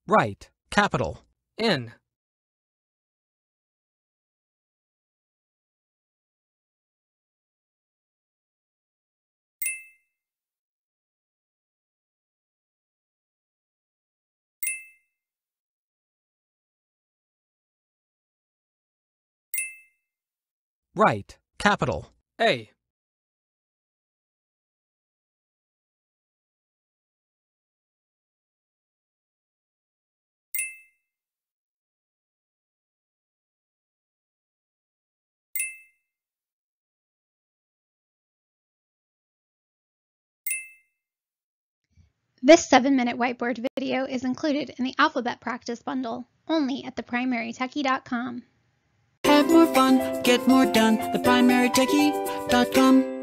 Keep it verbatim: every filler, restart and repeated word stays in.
Right, capital, N. Right, capital, A. This seven minute whiteboard video is included in the Alphabet Practice Bundle, only at the primary techie dot com. Have more fun, get more done, the primary techie dot com.